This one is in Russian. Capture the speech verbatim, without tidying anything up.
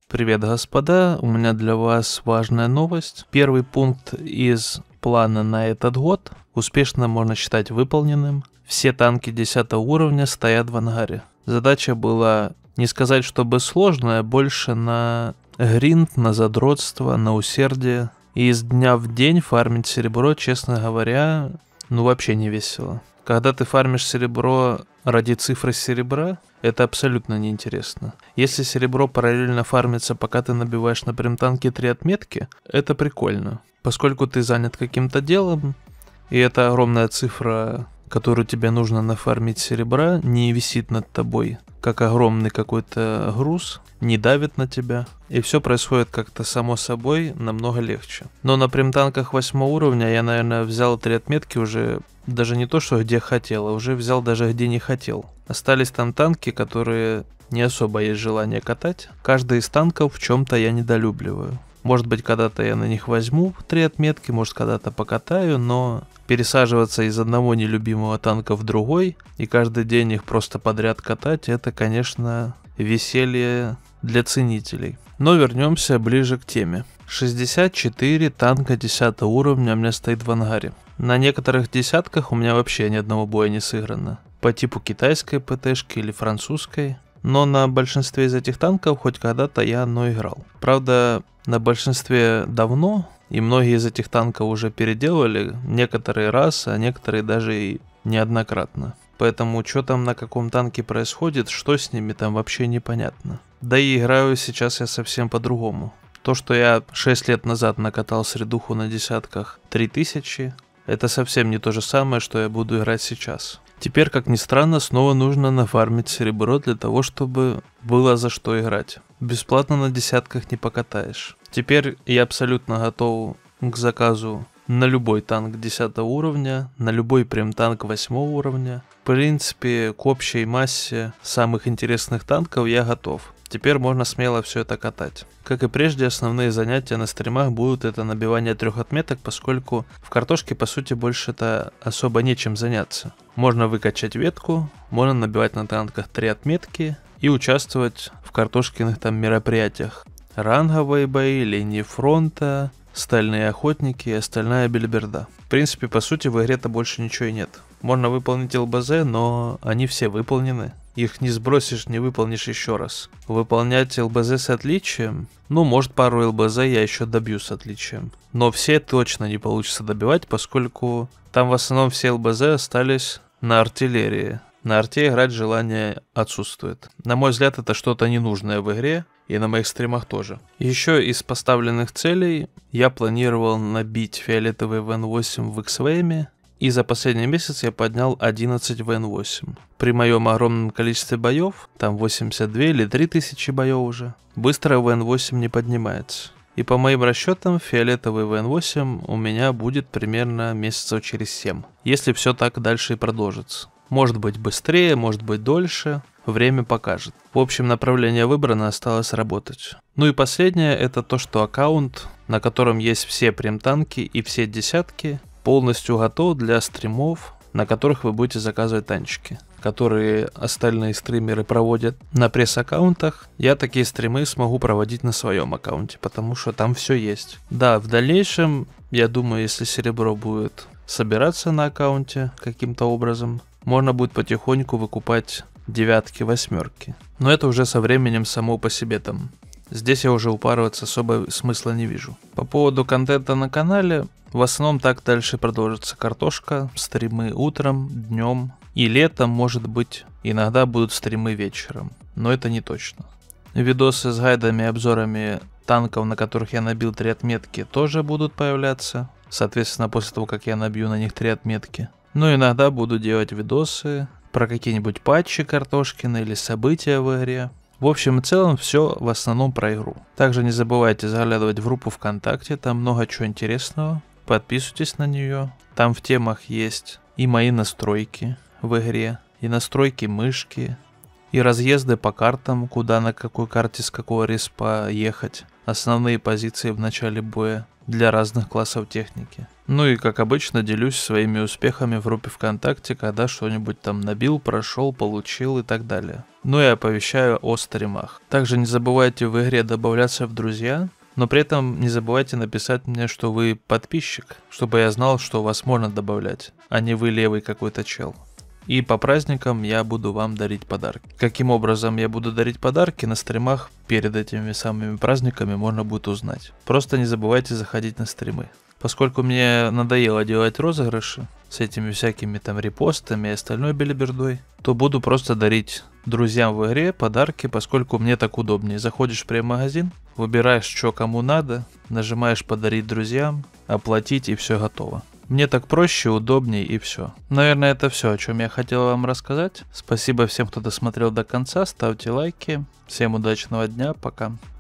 Привет, господа! У меня для вас важная новость. Первый пункт из плана на этот год успешно можно считать выполненным. Все танки десятого уровня стоят в ангаре. Задача была не сказать, чтобы сложная, больше на гринд, на задротство, на усердие. И из дня в день фармить серебро, честно говоря, ну вообще не весело. Когда ты фармишь серебро ради цифры серебра, это абсолютно неинтересно. Если серебро параллельно фармится, пока ты набиваешь на прем-танке три отметки, это прикольно. Поскольку ты занят каким-то делом, и эта огромная цифра, которую тебе нужно нафармить серебра, не висит над тобой, как огромный какой-то груз, не давит на тебя, и все происходит как-то само собой намного легче. Но на прем-танках восьмого уровня я, наверное, взял три отметки уже даже не то, что где хотел, а уже взял даже где не хотел. Остались там танки, которые не особо есть желание катать. Каждый из танков в чем-то я недолюбливаю. Может быть, когда-то я на них возьму три отметки, может, когда-то покатаю, но пересаживаться из одного нелюбимого танка в другой и каждый день их просто подряд катать, это, конечно, веселье для ценителей. Но вернемся ближе к теме. шестьдесят четыре танка десятого уровня у меня стоит в ангаре. На некоторых десятках у меня вообще ни одного боя не сыграно. По типу китайской ПТшки или французской. Но на большинстве из этих танков хоть когда-то я одно играл. Правда, на большинстве давно, и многие из этих танков уже переделывали, некоторые раз, а некоторые даже и неоднократно. Поэтому что там на каком танке происходит, что с ними там вообще непонятно. Да и играю сейчас я совсем по-другому. То, что я шесть лет назад накатал средуху на десятках три тысячи, это совсем не то же самое, что я буду играть сейчас. Теперь, как ни странно, снова нужно нафармить серебро для того, чтобы было за что играть. Бесплатно на десятках не покатаешь. Теперь я абсолютно готов к заказу на любой танк десятого уровня, на любой прем-танк восьмого уровня. В принципе, к общей массе самых интересных танков я готов. Теперь можно смело все это катать. Как и прежде, основные занятия на стримах будут это набивание трех отметок, поскольку в картошке по сути больше-то особо нечем заняться. Можно выкачать ветку, можно набивать на танках три отметки и участвовать в картошкиных там мероприятиях. Ранговые бои, линии фронта, стальные охотники и остальная бельберда. В принципе, по сути, в игре-то больше ничего и нет. Можно выполнить ЛБЗ, но они все выполнены. Их не сбросишь, не выполнишь еще раз. Выполнять ЛБЗ с отличием? Ну, может, пару ЛБЗ я еще добью с отличием. Но все точно не получится добивать, поскольку там в основном все ЛБЗ остались на артиллерии. На арте играть желание отсутствует. На мой взгляд, это что-то ненужное в игре. И на моих стримах тоже. Еще из поставленных целей я планировал набить фиолетовый вэ эн восемь в X-Wave. И за последний месяц я поднял одиннадцать вэ эн восемь. При моем огромном количестве боев, там восемьдесят две или три тысячи боев уже, быстро вэ эн восемь не поднимается. И по моим расчетам, фиолетовый вэ эн восемь у меня будет примерно месяцев через семь. Если все так дальше и продолжится. Может быть быстрее, может быть дольше. Время покажет. В общем, направление выбрано, осталось работать. Ну и последнее, это то, что аккаунт, на котором есть все прем-танки и все десятки, полностью готов для стримов, на которых вы будете заказывать танчики, которые остальные стримеры проводят на пресс-аккаунтах. Я такие стримы смогу проводить на своем аккаунте, потому что там все есть. Да, в дальнейшем, я думаю, если серебро будет собираться на аккаунте каким-то образом, можно будет потихоньку выкупать девятки, восьмерки. Но это уже со временем само по себе там. Здесь я уже упарываться особо смысла не вижу. По поводу контента на канале, в основном так дальше продолжится картошка, стримы утром, днем и летом, может быть, иногда будут стримы вечером, но это не точно. Видосы с гайдами и обзорами танков, на которых я набил три отметки, тоже будут появляться, соответственно, после того, как я набью на них три отметки. Но иногда буду делать видосы про какие-нибудь патчи картошкины или события в игре. В общем и целом все в основном про игру. Также не забывайте заглядывать в группу ВКонтакте, там много чего интересного. Подписывайтесь на нее. Там в темах есть и мои настройки в игре, и настройки мышки, и разъезды по картам, куда на какой карте с какого респа ехать. основные позиции в начале боя для разных классов техники. Ну и как обычно делюсь своими успехами в группе ВКонтакте, когда что-нибудь там набил, прошел, получил и так далее. Ну и оповещаю о стримах. Также не забывайте в игре добавляться в друзья, но при этом не забывайте написать мне, что вы подписчик, чтобы я знал, что вас можно добавлять, а не вы левый какой-то чел. И по праздникам я буду вам дарить подарки. Каким образом я буду дарить подарки на стримах перед этими самыми праздниками можно будет узнать. Просто не забывайте заходить на стримы. Поскольку мне надоело делать розыгрыши с этими всякими там репостами и остальной белибердой, то буду просто дарить друзьям в игре подарки, поскольку мне так удобнее. Заходишь в прем-магазин, выбираешь, что кому надо, нажимаешь «Подарить друзьям», «Оплатить» и все готово. Мне так проще, удобнее и все. Наверное, это все, о чем я хотел вам рассказать. Спасибо всем, кто досмотрел до конца. Ставьте лайки. Всем удачного дня. Пока.